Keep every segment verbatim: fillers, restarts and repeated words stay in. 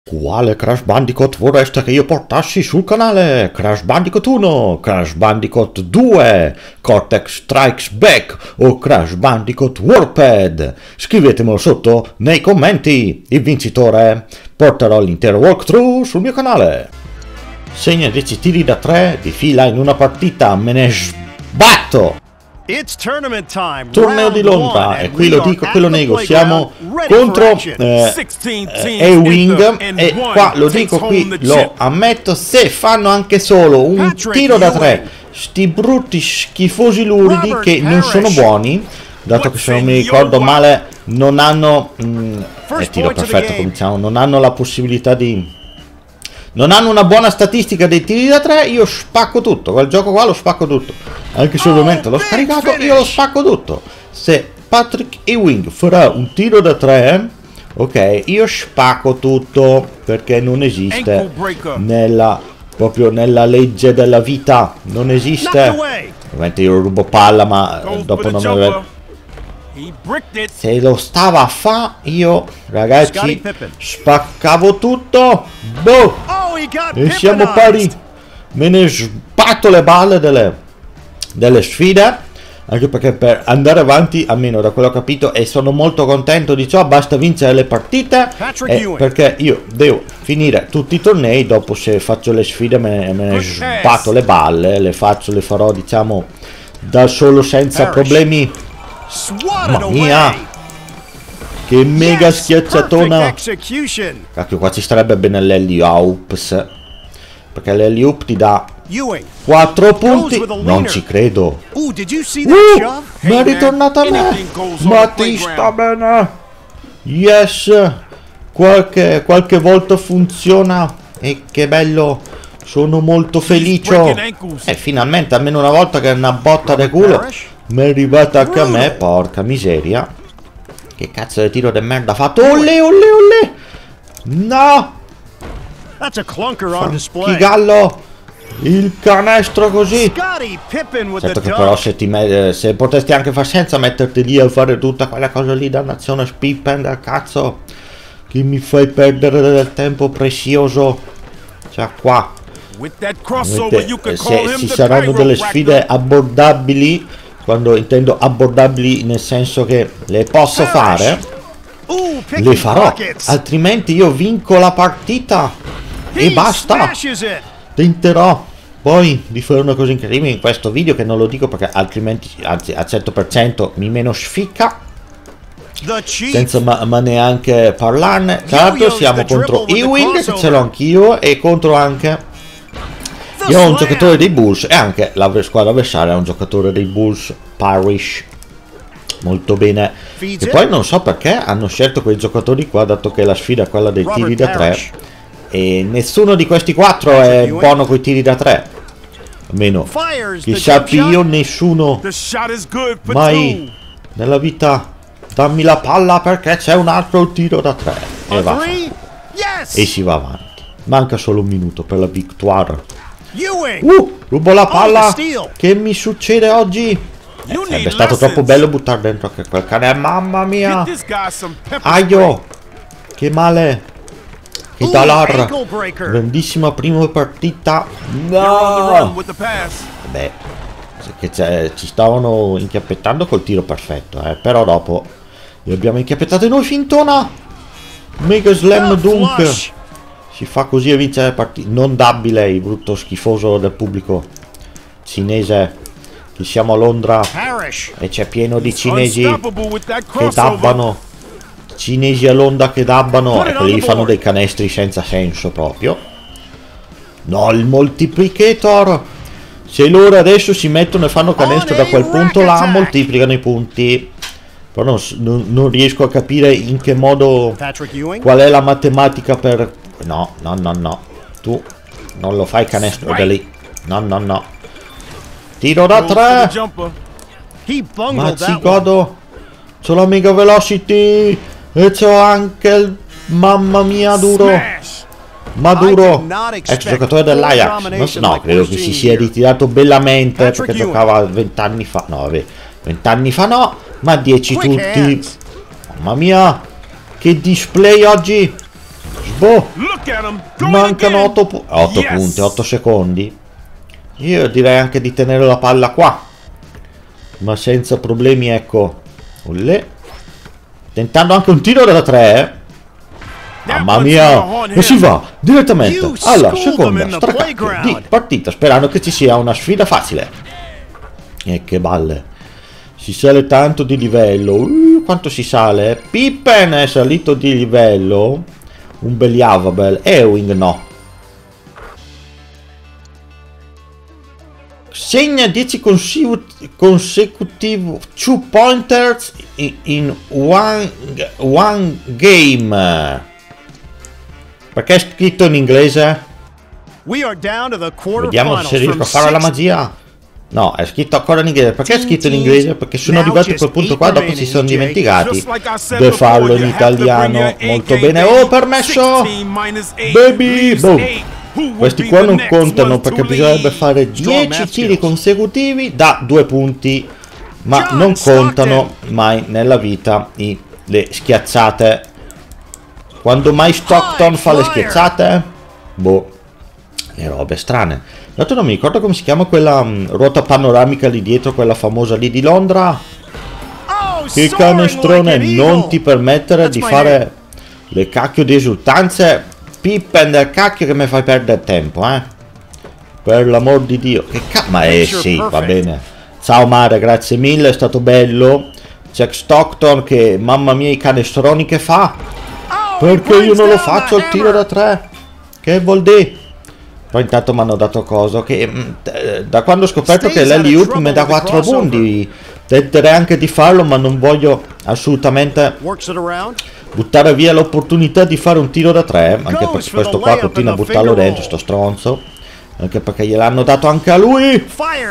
Quale Crash Bandicoot vorreste che io portassi sul canale? Crash Bandicoot uno, Crash Bandicoot due, Cortex Strikes Back o Crash Bandicoot Warped? Scrivetemelo sotto nei commenti. Il vincitore porterò l'intero walkthrough sul mio canale. Segna dieci tiri da tre di fila in una partita, me ne sbatto! Torneo di Londra, e qui lo dico, qui lo nego, siamo contro eh, E-Wing e qua lo dico, qui lo ammetto, se fanno anche solo un tiro da tre, sti brutti schifosi luridi che non sono buoni, dato che se non mi ricordo male non hanno, mh, è tiro perfetto cominciamo, non hanno la possibilità di... non hanno una buona statistica dei tiri da tre, io spacco tutto, quel gioco qua lo spacco tutto. Anche se ovviamente l'ho scaricato, io lo spacco tutto. Se Patrick Ewing farà un tiro da tre, ok, io spacco tutto, perché non esiste nella, proprio nella legge della vita, non esiste. Ovviamente io rubo palla, ma dopo non mi avrebbe... Se lo stava a fa, io ragazzi spaccavo tutto. Boh, e siamo pari. Me ne sbatto le balle delle, delle sfide, anche perché per andare avanti, almeno da quello che ho capito, e sono molto contento di ciò, basta vincere le partite, e perché io devo finire tutti i tornei. Dopo, se faccio le sfide, me, me ne sbatto le balle, le faccio, le farò diciamo da solo, senza problemi. Mamma mia, che mega schiacciatona. Cacchio, qua ci starebbe bene l'Heli-Oops, perché l'Heli-Oop ti dà quattro punti. Non ci credo. Uh, ma è ritornata a me. Ma ti sta bene. Yes, qualche, qualche volta funziona. E che bello, sono molto felice. E finalmente, almeno una volta, che è una botta di culo mi è arrivata anche a me. Porca miseria, che cazzo di tiro di merda ha fatto. Olle olle olle. No, Chi gallo, il canestro così. Certo che però se, ti se potresti anche far senza metterti lì a fare tutta quella cosa lì, dannazione Spippen da cazzo, che mi fai perdere del tempo prezioso. Cioè qua Vedete, se ci saranno delle sfide abbordabili, quando intendo abbordabili nel senso che le posso fare, le farò, altrimenti io vinco la partita e basta. Tenterò poi di fare una cosa incredibile in questo video, che non lo dico perché altrimenti, anzi al cento per cento mi meno sficca, senza ma, ma neanche parlarne. Tra l'altro siamo contro E-Wing, che ce l'ho anch'io, e contro anche... io ho un giocatore dei Bulls, e anche la squadra avversaria è un giocatore dei Bulls, Parrish. Molto bene. E poi non so perché hanno scelto quei giocatori qua, dato che la sfida è quella dei tiri da tre, e nessuno di questi quattro è buono coi tiri da tre. Almeno che sappia io, nessuno mai nella vita. Dammi la palla perché c'è un altro tiro da tre. E va. E si va avanti. Manca solo un minuto per la vittoria. Uh, rubo la palla. Che mi succede oggi? Eh, sarebbe stato troppo bello buttare dentro anche quel cane. Mamma mia. Aio. Che male. Che talar. Grandissima prima partita. No. Vabbè, che ci stavano inchiappettando col tiro perfetto, eh. Però dopo li abbiamo inchiappettati noi, fintona. Mega slam dunk. Si fa così e vince le partite. Non dabbi lei, brutto schifoso del pubblico cinese. Che siamo a Londra e c'è pieno di cinesi che dabbano. Cinesi a Londra che dabbano, e quelli fanno dei canestri senza senso proprio. No, il multiplicator. Se loro adesso si mettono e fanno canestro da quel punto là, moltiplicano i punti. Però non, non, non riesco a capire in che modo, qual è la matematica per... No, no, no, no. Tu non lo fai canestro da lì. No, no, no. Tiro da tre. Ma ci godo. C'ho la mega velocity. E c'ho anche il... Mamma mia, duro. Maduro, ex giocatore dell'Ajax. No, no, credo che si sia ritirato bellamente, perché giocava vent'anni fa. No, vabbè, vent'anni fa no, ma dieci tutti. Mamma mia, che display oggi. Sboh. Mancano otto punti, otto secondi. Io direi anche di tenere la palla qua, ma senza problemi, ecco. Olè. Tentando anche un tiro da tre. Mamma mia. E si va direttamente alla seconda stracacchio di partita, sperando che ci sia una sfida facile. E che balle. Si sale tanto di livello. Uh, quanto si sale? Pippen è salito di livello. Un bel Yavabel. Ewing no. Segna dieci consecutivi two pointers in one, one game. Perché è scritto in inglese? Vediamo se riesco a fare la magia. No, è scritto ancora in inglese. Perché è scritto in inglese? Perché sono arrivati a quel punto qua, dopo si sono dimenticati di farlo in italiano. Molto bene. Oh, permesso! Baby! Boom! Questi qua non contano perché bisognerebbe fare dieci tiri consecutivi da due punti, ma non contano mai nella vita i, le schiacciate. Quando mai Stockton fa le schiacciate? Boh, le robe strane. Dato non mi ricordo come si chiama quella um, ruota panoramica lì dietro, quella famosa lì di Londra. Che canestrone, non ti permettere di fare le cacchio di esultanze. Pippen del cacchio che mi fai perdere tempo, eh? Per l'amor di Dio. Che cazzo? Ma eh sì, va bene. Ciao Mare, grazie mille, è stato bello. Jack Stockton che, mamma mia, i canestroni che fa. Perché io non lo faccio il tiro da tre? Che vuol dire? Poi intanto mi hanno dato coso che da quando ho scoperto che l'alley-oop mi dà quattro punti. Tenterei anche di farlo, ma non voglio assolutamente buttare via l'opportunità di fare un tiro da tre, anche perché questo qua continua a buttarlo dentro, sto stronzo, anche perché gliel'hanno dato anche a lui.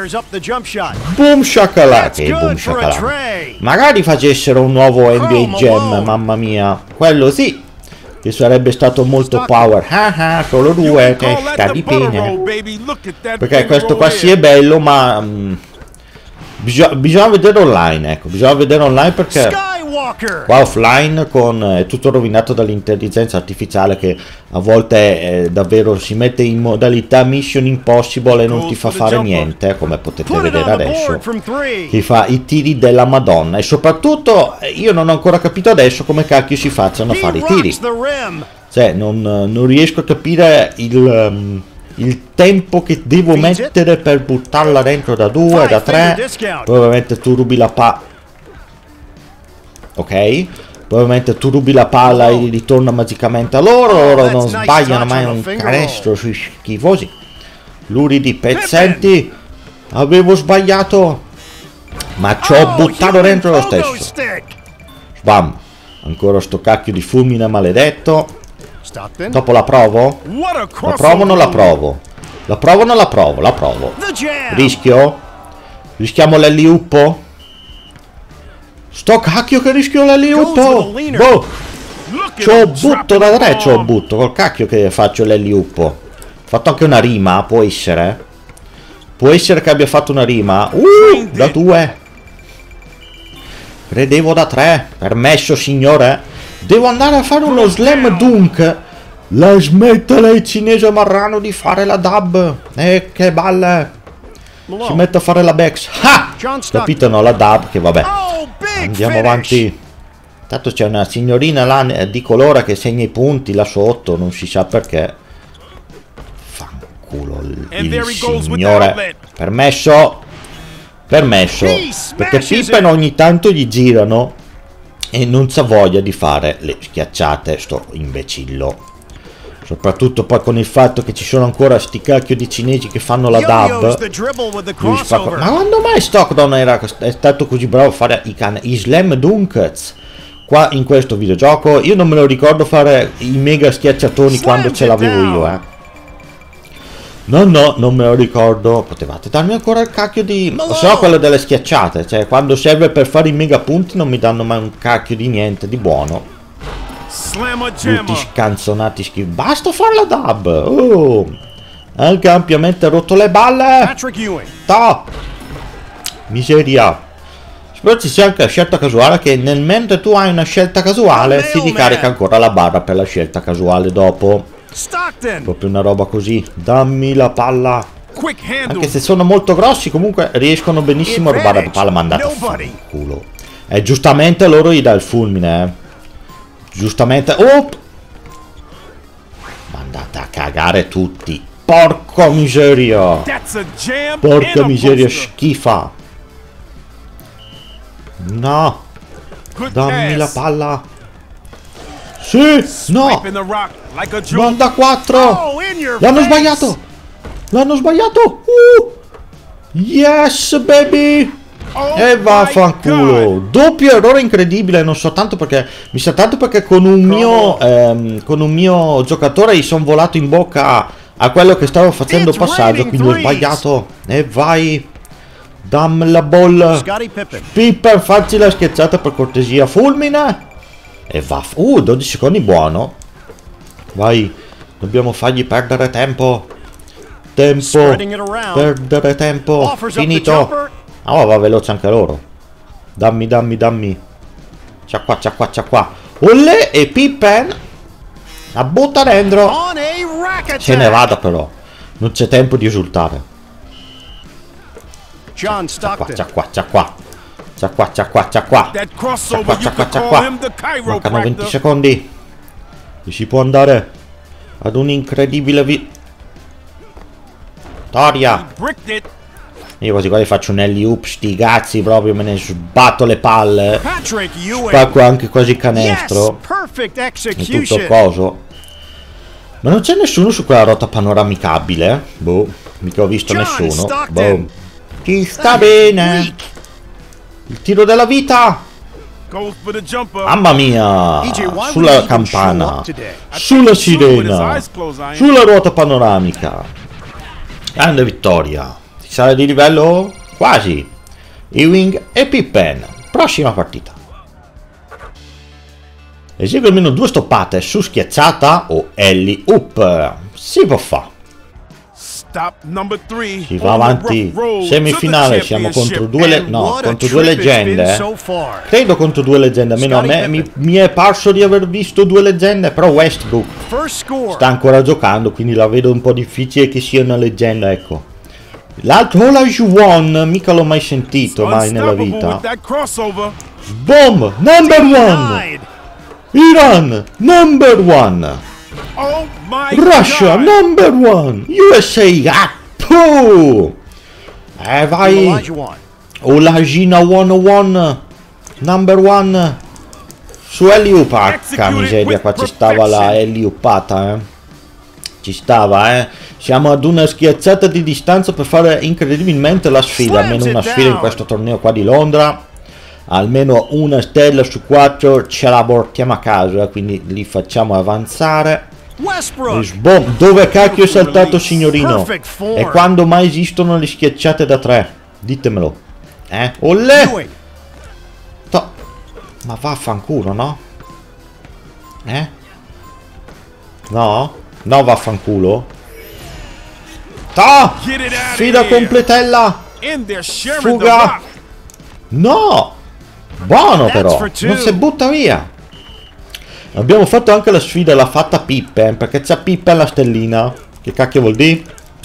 Boom shakalaka, e boom shakalaka. Magari facessero un nuovo N B A Jam, mamma mia, quello sì, che sarebbe stato molto power. Ah ah, solo due, che sta di pena. Perché questo qua sì è bello, ma mh, bisogna, bisogna vedere online, ecco, bisogna vedere online perché qua offline con, è tutto rovinato dall'intelligenza artificiale che a volte eh, davvero si mette in modalità Mission Impossible e non ti fa fare niente, come potete vedere adesso. Ti fa i tiri della Madonna e soprattutto io non ho ancora capito adesso come cacchio si facciano a fare i tiri. Cioè non, non riesco a capire il... Um, il tempo che devo mettere per buttarla dentro da due, da tre. Probabilmente tu rubi la palla. Ok, probabilmente tu rubi la palla e ritorna magicamente a loro. Loro non sbagliano mai un canestro sui schifosi. Luridi pezzenti. Avevo sbagliato, ma ci ho buttato dentro lo stesso. Bam. Ancora sto cacchio di fulmine maledetto. Dopo la provo? La provo o non la provo? La provo o non la provo? La provo. Rischio? Rischiamo l'alley-oop? Sto cacchio che rischio l'alley-oop! Boh! C'ho butto da tre, c'ho butto. Col cacchio che faccio l'alley-oop. Ho fatto anche una rima, può essere? Può essere che abbia fatto una rima? Uh, da due. Credevo da tre. Permesso, signore? Devo andare a fare uno slam dunk. La smetta lei cinese marrano di fare la dub. E che balle. Si mette a fare la backs. Ah! Capito, no, la dub, che vabbè. Andiamo avanti. Intanto c'è una signorina là di colore che segna i punti là sotto. Non si sa perché. Fanculo il, il signore. Permesso. Permesso. Perché Pippen ogni tanto gli girano e non c'ha voglia di fare le schiacciate, sto imbecillo. Soprattutto poi con il fatto che ci sono ancora sti cacchio di cinesi che fanno la dub. Ma quando mai Stockton era, è stato così bravo a fare i, can i slam dunks qua in questo videogioco? Io non me lo ricordo fare i mega schiacciatoni quando ce l'avevo io, eh. No, no, non me lo ricordo. Potevate darmi ancora il cacchio di... O se no quello delle schiacciate. Cioè, quando serve per fare i mega punti non mi danno mai un cacchio di niente di buono. Tutti scanzonati schifo. Basta fare la dub. Oh. Anche ampiamente rotto le balle. To. Miseria. Però ci sia anche la scelta casuale, che nel mentre tu hai una scelta casuale si ricarica ancora la barra per la scelta casuale dopo. Proprio una roba così. Dammi la palla. Anche se sono molto grossi, comunque riescono benissimo a rubare la palla. Ma andate a fare il culo. E giustamente loro gli dà il fulmine, eh. Giustamente. Oh! Ma andate a cagare tutti. Porca miseria. Porca miseria, schifa. No. Dammi la palla. Sì. No. Manda quattro. L'hanno sbagliato. L'hanno sbagliato. Uh. Yes, baby. E vaffanculo. Doppio errore incredibile. Non so tanto perché. Mi sa tanto perché con un mio ehm, con un mio giocatore gli sono volato in bocca a quello che stavo facendo il passaggio. Quindi ho sbagliato. E vai. Dammi la bolla. Pippen, facci la schiacciata per cortesia. Fulmine. E va. Uh, dodici secondi, buono. Vai. Dobbiamo fargli perdere tempo. Tempo. Perdere tempo. Finito. Oh, va veloce anche loro. Dammi, dammi, dammi. C'ha qua, c'ha qua, c'ha qua. Olle e Pippen. La butta dentro. Se ne vada però. Non c'è tempo di esultare. John C'ha qua, c'ha qua, c'ha qua. C'ha qua, c'ha qua, c'ha qua. C'ha qua, c'ha qua, c'ha qua. Mancano venti secondi. E si può andare ad un incredibile vi... Vittoria. Io quasi quasi faccio un alley-oop, sti cazzi, proprio me ne sbatto le palle. Spacco anche quasi il canestro. E tutto il coso. Ma non c'è nessuno su quella rotta panoramicabile? Boh, mica ho visto nessuno. Boh. Ci sta bene. Il tiro della vita. Mamma mia. Sulla campana. Sulla sirena. Sulla ruota panoramica. Grande vittoria. Si sale di livello? Quasi. Ewing e Pippen. Prossima partita. Esegue almeno due stoppate su schiacciata o alley oop. Si può fare. Si va avanti. Semifinale. Siamo contro due le... no, contro due leggende. Credo contro due leggende. Almeno a me mi, mi è parso di aver visto due leggende. Però Westbrook sta ancora giocando, quindi la vedo un po' difficile che sia una leggenda, ecco. L'altro Olajuwon, mica l'ho mai sentito mai nella vita. Bomb, number one. Iran, number one. Russia, number one. U S A, appu. Eh vai. Olajina centouno, number one. Su alley-oop, porca miseria, qua ci stava la alley-oopata, eh. Ci stava, eh. Siamo ad una schiacciata di distanza per fare incredibilmente la sfida. Almeno una sfida in questo torneo qua di Londra. Almeno una stella su quattro ce la portiamo a casa. Quindi li facciamo avanzare. Boom. Dove cacchio è saltato, signorino? E quando mai esistono le schiacciate da tre? Ditemelo. Eh? Olle! To Ma vaffanculo, no? Eh? No? No, vaffanculo. Ah! Sfida completella! Fuga! No! Buono però! Non si butta via! Abbiamo fatto anche la sfida, l'ha fatta Pippen, perché c'ha Pippen la stellina. Che cacchio vuol dire?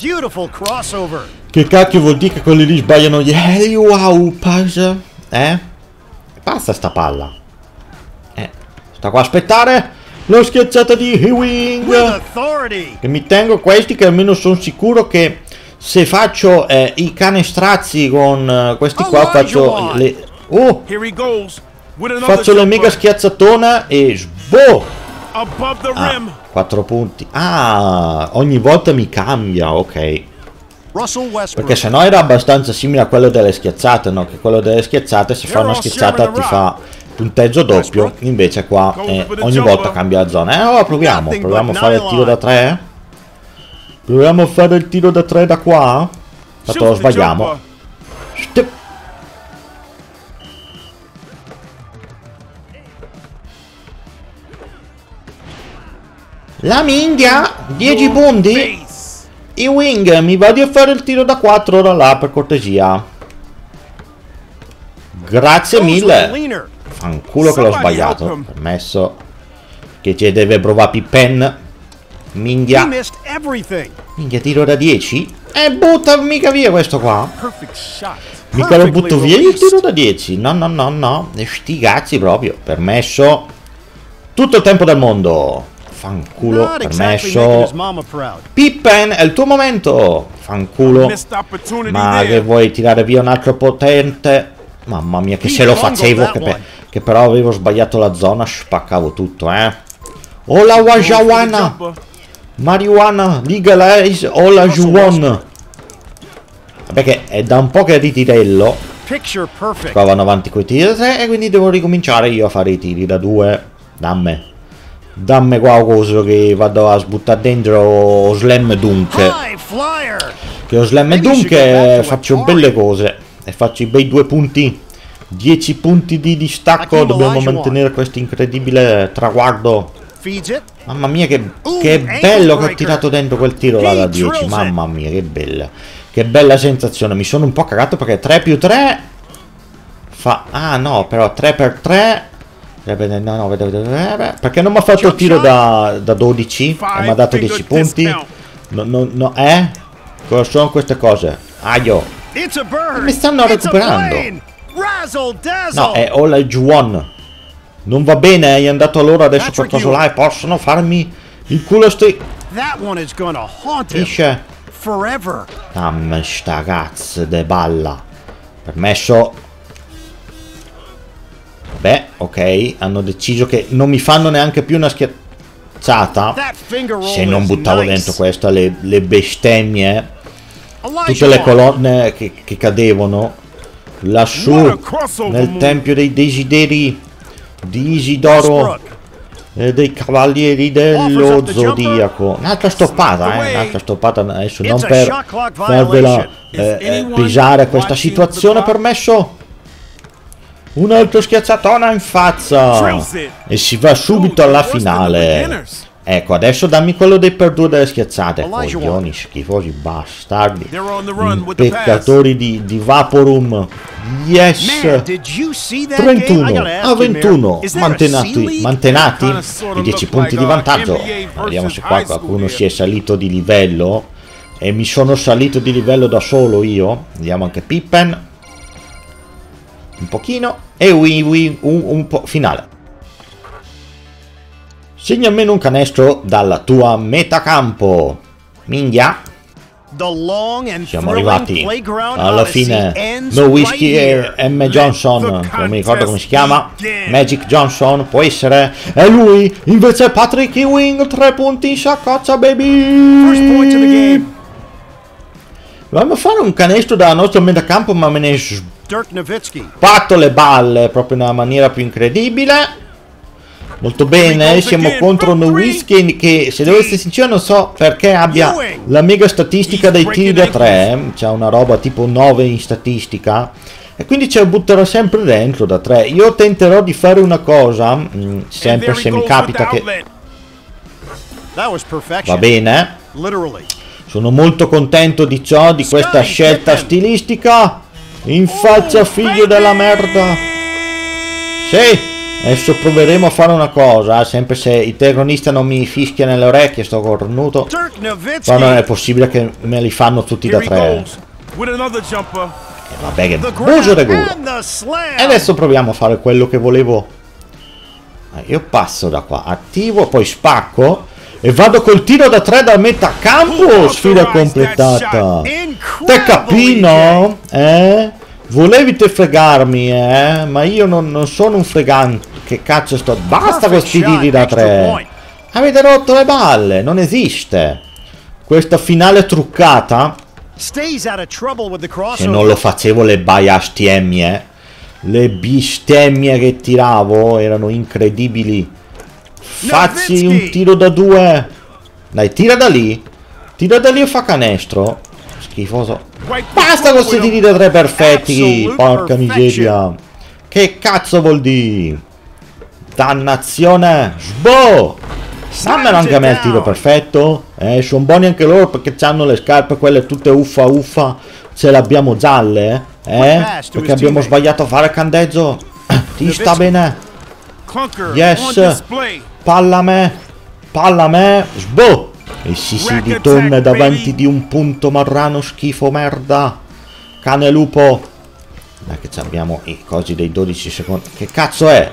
Che cacchio vuol dire che quelli lì sbagliano gli hey, wow, pausa? Eh? Passa sta palla. Eh, sta qua a aspettare la schiacciata di Ewing. Che mi tengo questi, che almeno sono sicuro che se faccio eh, i canestrazzi con uh, questi qua faccio le... Oh! Faccio la mega schiacciatona e sboh! Ah, quattro punti. Ah, ogni volta mi cambia, ok. Perché sennò era abbastanza simile a quello delle schiacciate, no? Che quello delle schiacciate, se fa una schiacciata ti fa punteggio doppio, invece qua eh, ogni volta cambia la zona. Eh, allora proviamo, proviamo a fare il tiro da tre. Proviamo a fare il tiro da tre da qua. Tanto lo sbagliamo. Step. La minchia, dieci punti. Ewing, mi vado a fare il tiro da quattro ora là, per cortesia. Grazie mille. Fanculo che l'ho sbagliato. Permesso. Che ci deve provare Pippen. Minchia. Minchia, tiro da dieci. E butta mica via questo qua. Mica lo butto via il tiro da dieci. No, no, no, no. E sti cazzi proprio. Permesso. Tutto il tempo del mondo. Fanculo. Permesso. Pippen, è il tuo momento. Fanculo. Ma che vuoi tirare via un altro potente? Mamma mia, che se lo facevo. Che, pe che però avevo sbagliato la zona. Spaccavo tutto, eh. Oh la wajawana. Marijuana. Legalize. Oh la juon. Perché è da un po' che ritirello. Qua vanno avanti coi tiri da tre. E quindi devo ricominciare io a fare i tiri da due. Dammi. Dammi qua coso che vado a sbuttare dentro slam dunk. Che ho slam dunk e faccio belle cose. E faccio i bei due punti. dieci punti di distacco. Dobbiamo mantenere questo incredibile traguardo. Mamma mia che, che bello che ho tirato dentro quel tiro là da dieci. Mamma mia che bella. Che bella sensazione. Mi sono un po' cagato perché tre più tre fa... Ah no, però tre per tre. No, no, perché non mi ha fatto il tiro da, da dodici e mi ha dato dieci punti. No, no, no, eh? Cosa sono queste cose? Aio. Mi stanno recuperando. No, è All I Juon. Non va bene, è andato allora adesso per caso là e possono farmi il culo sti... Isce. Dammi sta cazzo de balla. Permesso. Beh, ok, hanno deciso che non mi fanno neanche più una schiacciata. Se non buttavo dentro questa, le, le bestemmie, tutte le colonne che, che cadevano lassù nel tempio dei desideri di Isidoro e dei cavalieri dello zodiaco. Un'altra stoppata, eh, un'altra stoppata adesso, non per farvela eh, eh, pesare questa situazione. Permesso. Un'altra schiacciatona in faccia e si va subito alla finale. Ecco, adesso dammi quello dei per due delle schiacciate. Coglioni schifosi bastardi, peccatori di, di Vaporum. Yes. trentuno a ventuno mantenati, mantenati i dieci punti di vantaggio. Vediamo se qua qualcuno si è salito di livello. E mi sono salito di livello da solo io. Vediamo anche Pippen. Un pochino. E Wii Wii un, un po' finale. Segna almeno un canestro dalla tua metacampo. Minchia. Siamo arrivati alla fine. No Whiskey e M. Johnson. Non mi ricordo come si chiama. Magic Johnson. Può essere. È lui. Invece è Patrick Ewing. Tre punti in saccoccia, baby. Dobbiamo fare un canestro dalla nostra metacampo, ma me ne spatto le balle proprio in una maniera più incredibile. Molto bene, siamo contro No Whiskey che, se devo essere sincero, non so perché abbia la mega statistica dei tiri da tre. C'ha una roba tipo nove in statistica e quindi ce la butterò sempre dentro da tre. Io tenterò di fare una cosa, mh, sempre se mi capita che... Va bene. Sono molto contento di ciò, di questa scelta stilistica. In faccia, figlio della merda. Sì, adesso proveremo a fare una cosa, sempre se il terronista non mi fischia nelle orecchie, sto cornuto. Ma non è possibile che me li fanno tutti da tre. E vabbè che buso di culo. E adesso proviamo a fare quello che volevo. Io passo da qua, attivo, poi spacco. E vado col tiro da tre da metà campo. Sfida completata. Te capino? Eh? Volevi te fregarmi, eh? Ma io non, non sono un fregante. Che cazzo sto... Basta questi tiri da tre. Avete rotto le balle. Non esiste. Questa finale truccata. Se non lo facevo le bestemmie. Le bestemmie che tiravo erano incredibili. Facci un tiro da due. Dai, tira da lì. Tira da lì e fa canestro. Schifoso. Basta con questi tiri da tre perfetti. Porca miseria. Che cazzo vuol dire? Dannazione. Sboh. Dammelo anche a me il tiro perfetto. Eh, sono buoni anche loro perché hanno le scarpe quelle tutte uffa uffa. Ce le abbiamo gialle, eh. Eh? Perché abbiamo sbagliato a fare candeggio. Ti sta bene? Yes. Palla a me. Palla a me. Sboh. E si si ritorna davanti di un punto marrano, schifo, merda. Cane lupo. Dai che abbiamo i cosi dei dodici secondi. Che cazzo è?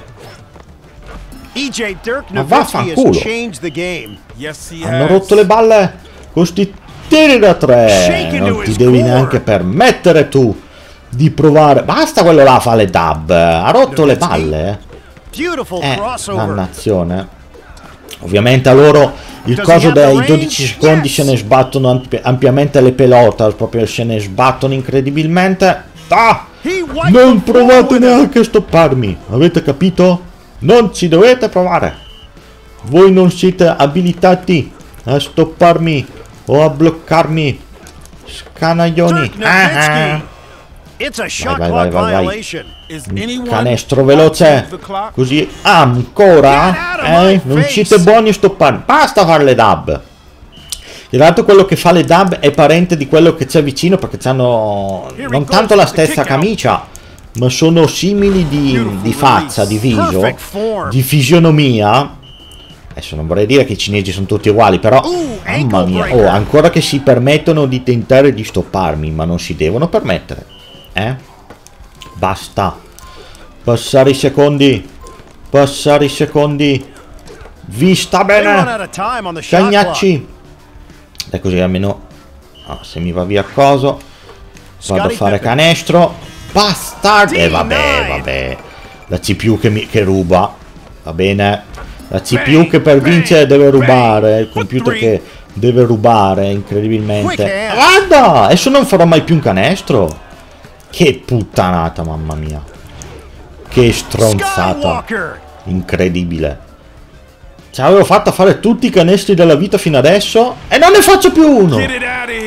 Ma vaffanculo. Hanno rotto le balle. Questi tiri da tre. Non ti devi neanche permettere tu di provare. Basta quello là fa le dub. Ha rotto le balle. Eh, dannazione. Ovviamente a loro il coso dei dodici secondi se ne sbattono ampi ampiamente le pelotas. Proprio se ne sbattono incredibilmente. Ah! Non provate neanche a stopparmi. Avete capito? Non ci dovete provare. Voi non siete abilitati a stopparmi o a bloccarmi. Scanaglioni. Ah, vai, vai, vai, vai, vai. Un canestro veloce. Così ancora. Eh? Non siete buoni a stopparmi. Basta fare le dub. Tra l'altro quello che fa le dub è parente di quello che c'è vicino, perché hanno non tanto la stessa camicia, ma sono simili di, di faccia, di viso, di fisionomia. Adesso non vorrei dire che i cinesi sono tutti uguali, però mamma mia, oh, ancora che si permettono di tentare di stopparmi, ma non si devono permettere, eh? Basta. Passare i secondi. Passare i secondi. Vi sta bene. Cagnacci. E così almeno oh, se mi va via coso vado a fare canestro. Bastard. E eh, vabbè, vabbè. La C P U che, mi, che ruba. Va bene. La C P U che per vincere deve rubare. Il computer che deve rubare incredibilmente. Guarda. Adesso non farò mai più un canestro. Che puttanata, mamma mia. Che stronzata. Incredibile. Ci avevo fatto fare tutti i canestri della vita fino adesso e non ne faccio più uno. Che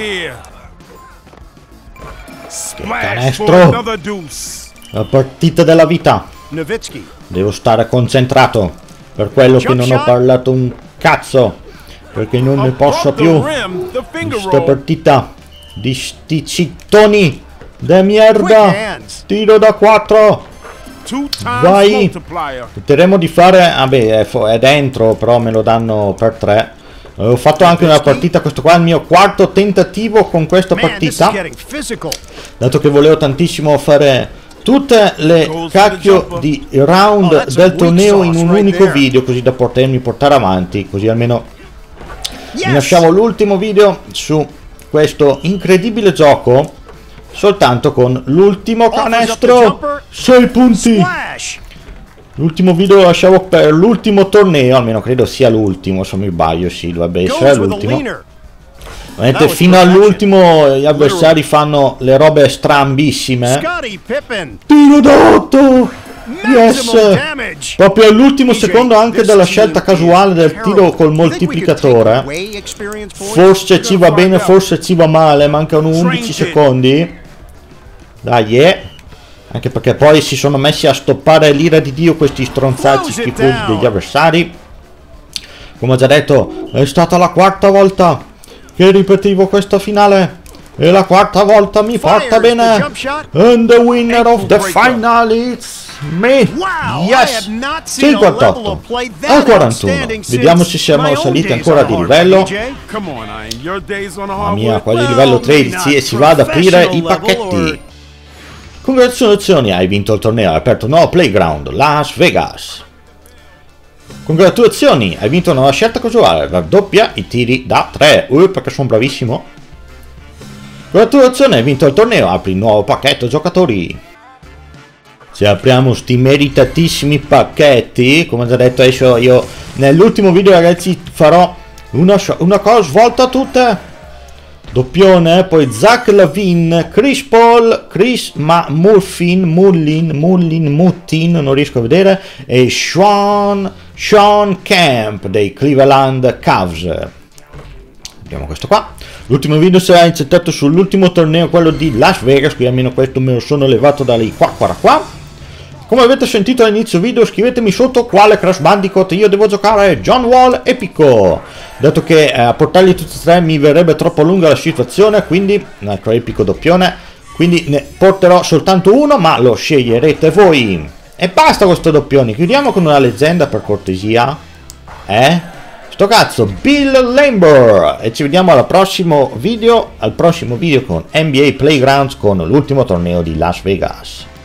canestro. La partita della vita. Devo stare concentrato. Per quello che non ho parlato un cazzo. Perché non ne posso più. Di sta partita. Di sti cittoni. De merda. Tiro da quattro. Vai. Tenteremo di fare. Vabbè, è, è dentro, però me lo danno per tre. Ho fatto anche una partita. Questo qua è il mio quarto tentativo con questa partita, dato che volevo tantissimo fare tutte le cacchio di round del torneo in un unico video, così da potermi portare avanti. Così almeno mi lasciamo l'ultimo video su questo incredibile gioco soltanto con l'ultimo canestro. sei punti. L'ultimo video lo lasciavo per l'ultimo torneo, almeno credo sia l'ultimo, se mi sbaglio. Sì, dovrebbe essere l'ultimo. Vedete, fino all'ultimo gli avversari fanno le robe strambissime. Tiro da otto. Yes. Proprio all'ultimo secondo anche della scelta casuale del tiro col moltiplicatore. Forse ci va bene, forse ci va male. Mancano undici secondi. Dai, eh. Anche perché poi si sono messi a stoppare l'ira di Dio questi stronzacci schifosi degli avversari. Come ho già detto, è stata la quarta volta che ripetevo questa finale. E la quarta volta mi porta bene. And the winner of the final is me. Yes. cinquantotto a quarantuno. Vediamo se siamo saliti ancora di livello. Mamma mia, qua di livello tredici e si va ad aprire i pacchetti. Congratulazioni, hai vinto il torneo, hai aperto un nuovo playground, Las Vegas. Congratulazioni, hai vinto una nuova scelta casuale, raddoppia i tiri da tre. Uh, perché sono bravissimo. Congratulazioni, hai vinto il torneo, apri il nuovo pacchetto giocatori. Se apriamo sti meritatissimi pacchetti, come già detto adesso io nell'ultimo video ragazzi farò una, una cosa svolta a tutte. Doppione, poi Zach Lavin, Chris Paul, Chris Ma Muffin, Mullin, Mullin, Muttin, non riesco a vedere, e Sean, Sean Kemp dei Cleveland Cavs. Abbiamo questo qua. L'ultimo video sarà incentrato sull'ultimo torneo, quello di Las Vegas, qui almeno questo me lo sono levato dalle qua qua qua. Come avete sentito all'inizio video, scrivetemi sotto quale Crash Bandicoot io devo giocare, John Wall Epico, dato che eh, a portarli tutti e tre mi verrebbe troppo lunga la situazione, quindi ecco Epico doppione, quindi ne porterò soltanto uno, ma lo sceglierete voi. E basta con sto doppioni, chiudiamo con una leggenda per cortesia. Eh? Sto cazzo, Bill Laimbeer. E ci vediamo al prossimo video, al prossimo video con N B A Playgrounds, con l'ultimo torneo di Las Vegas.